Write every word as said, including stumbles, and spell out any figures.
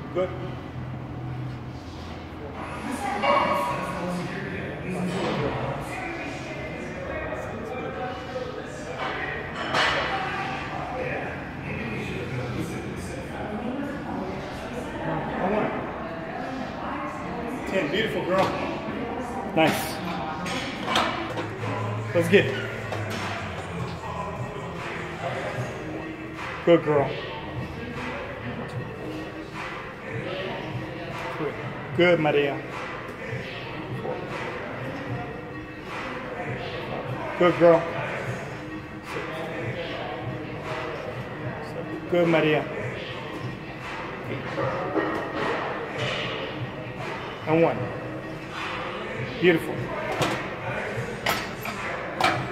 Good. ten, beautiful girl. Nice. Let's get it. Good girl. Good, Maria. Good girl. Good, Maria. And one. Beautiful.